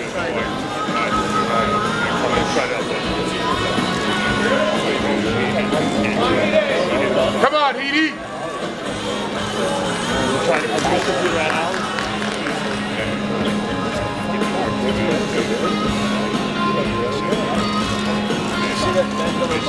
Come on, Heidi! Trying to progressively right now. See that little